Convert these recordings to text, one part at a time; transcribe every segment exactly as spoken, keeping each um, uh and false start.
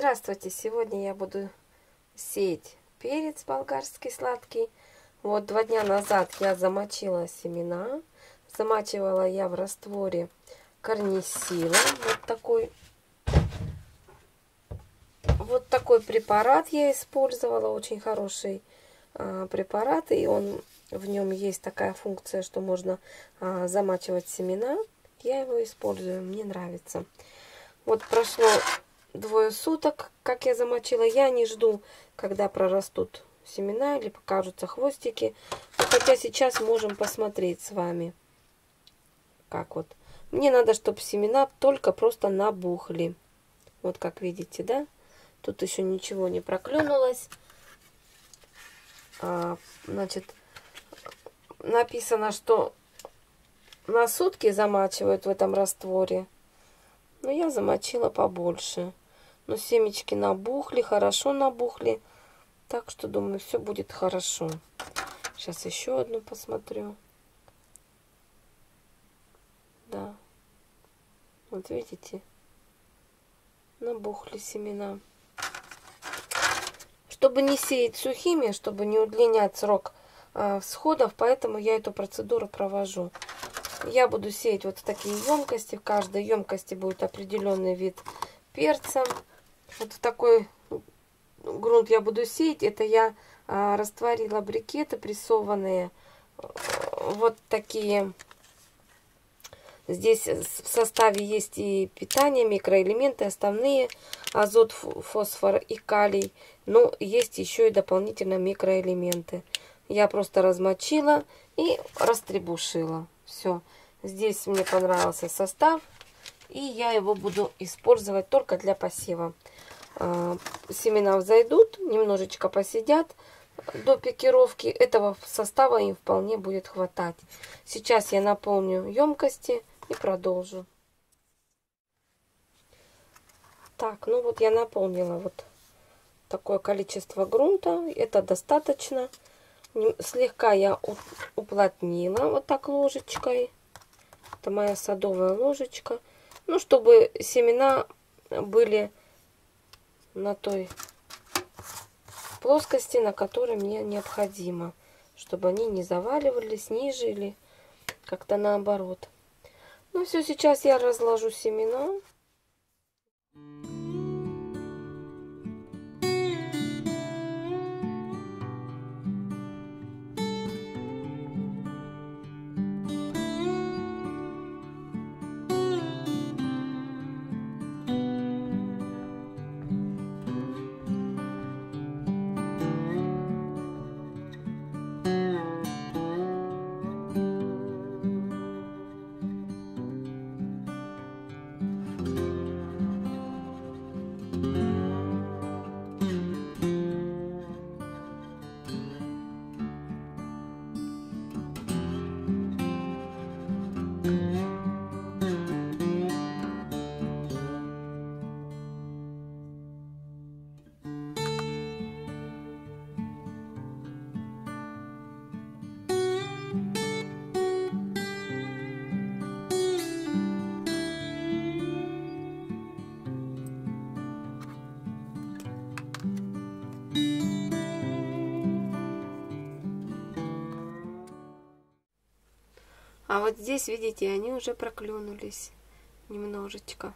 Здравствуйте! Сегодня я буду сеять перец болгарский сладкий. Вот два дня назад я замочила семена. Замачивала я в растворе корнисила. Вот такой, вот такой препарат я использовала. Очень хороший а, препарат. И он, в нем есть такая функция, что можно а, замачивать семена. Я его использую. Мне нравится. Вот прошло двое суток, как я замочила. Я не жду, когда прорастут семена или покажутся хвостики. Хотя сейчас можем посмотреть с вами. Как вот. Мне надо, чтобы семена только просто набухли. Вот как видите, да? Тут еще ничего не проклюнулось. А, значит, написано, что на сутки замачивают в этом растворе. Но я замочила побольше. Но семечки набухли, хорошо набухли. Так что, думаю, все будет хорошо. Сейчас еще одну посмотрю. Да. Вот видите? Набухли семена. Чтобы не сеять сухими, чтобы не удлинять срок а, всходов, поэтому я эту процедуру провожу. Я буду сеять вот в такие емкости. В каждой емкости будет определенный вид перца. Вот в такой грунт я буду сеять. Это я а, растворила брикеты прессованные. Вот такие. Здесь в составе есть и питание, микроэлементы, основные, азот, фосфор и калий. Но есть еще и дополнительно микроэлементы. Я просто размочила и растребушила. Все. Здесь мне понравился состав. И я его буду использовать только для посева. Семена взойдут, немножечко посидят до пикировки. Этого состава им вполне будет хватать. Сейчас я наполню емкости и продолжу. Так, ну вот я наполнила вот такое количество грунта. Это достаточно. Слегка я уплотнила вот так ложечкой. Это моя садовая ложечка. Ну, чтобы семена были на той плоскости, на которой мне необходимо. Чтобы они не заваливались ниже или как-то наоборот. Ну, все, сейчас я разложу семена. А вот здесь, видите, они уже проклюнулись немножечко.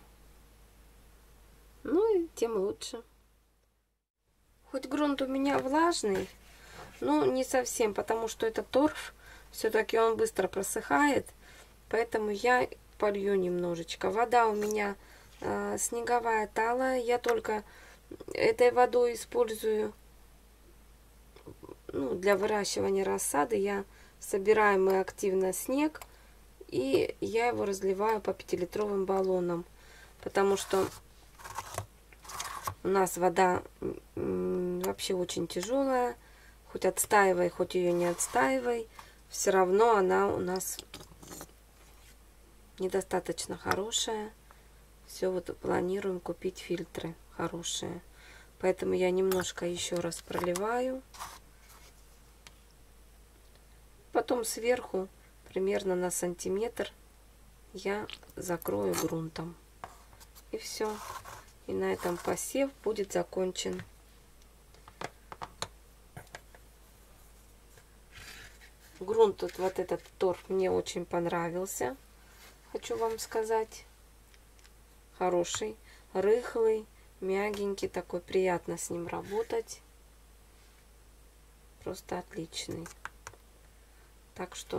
Ну и тем лучше. Хоть грунт у меня влажный, но не совсем, потому что это торф. Все-таки он быстро просыхает, поэтому я полью немножечко. Вода у меня э, снеговая талая. Я только этой водой использую ну, для выращивания рассады. Я собираем мы активно снег, и я его разливаю по пятилитровым баллонам, потому что у нас вода вообще очень тяжелая, хоть отстаивай, хоть ее не отстаивай, все равно она у нас недостаточно хорошая. Все, вот планируем купить фильтры хорошие, поэтому я немножко еще раз проливаю. Потом сверху, примерно на сантиметр, я закрою грунтом. И все. И на этом посев будет закончен. Грунт вот, вот этот торф мне очень понравился. Хочу вам сказать. Хороший, рыхлый, мягенький, такой, приятно с ним работать. Просто отличный. Так что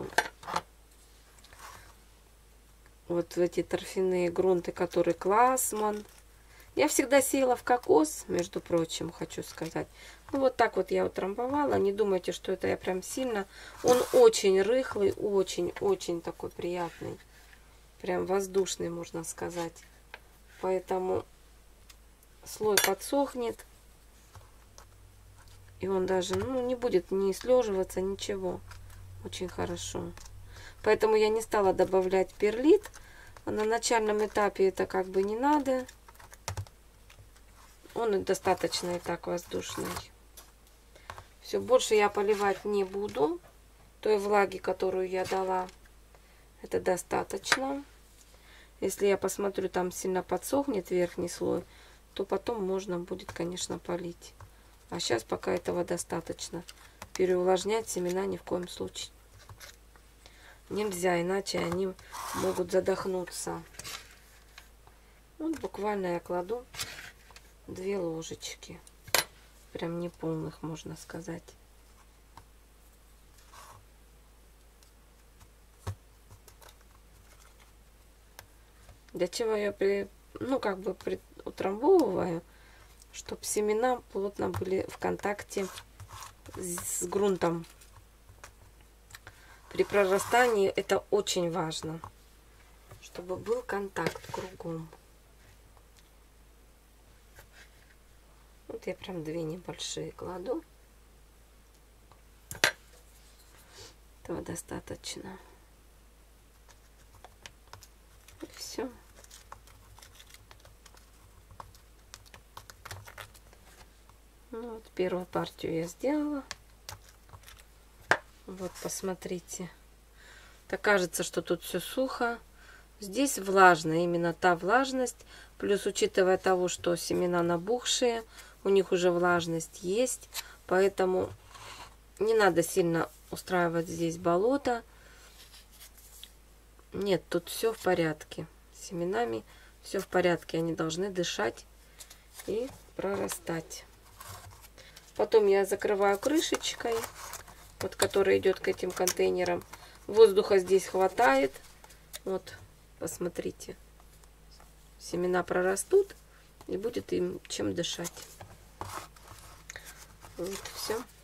вот эти торфяные грунты, которые Классман. Я всегда сеяла в кокос, между прочим, хочу сказать. Ну, вот так вот я утрамбовала. Не думайте, что это я прям сильно. Он очень рыхлый, очень-очень такой приятный. Прям воздушный, можно сказать. Поэтому слой подсохнет. И он даже, ну, не будет ни слеживаться, ничего. Очень хорошо. Поэтому я не стала добавлять перлит. На начальном этапе это как бы не надо. Он достаточно и так воздушный. Все, больше я поливать не буду. Той влаги, которую я дала, это достаточно. Если я посмотрю, там сильно подсохнет верхний слой, то потом можно будет, конечно, полить. А сейчас пока этого достаточно. Переувлажнять семена ни в коем случае нельзя, иначе они могут задохнуться. Вот буквально я кладу две ложечки. Прям неполных, можно сказать. Для чего я при, ну, как бы при, утрамбовываю, чтобы семена плотно были в контакте с грунтом. При прорастании это очень важно, чтобы был контакт кругом. Вот я прям две небольшие кладу. Этого достаточно. И все. Ну, вот первую партию я сделала. Вот, посмотрите. Так кажется, что тут все сухо. Здесь влажно, именно та влажность. Плюс, учитывая того, что семена набухшие, у них уже влажность есть. Поэтому не надо сильно устраивать здесь болото. Нет, тут все в порядке. С семенами все в порядке. Они должны дышать и прорастать. Потом я закрываю крышечкой, вот, которая идет к этим контейнерам. Воздуха здесь хватает. Вот, посмотрите. Семена прорастут и будет им чем дышать. Вот, все.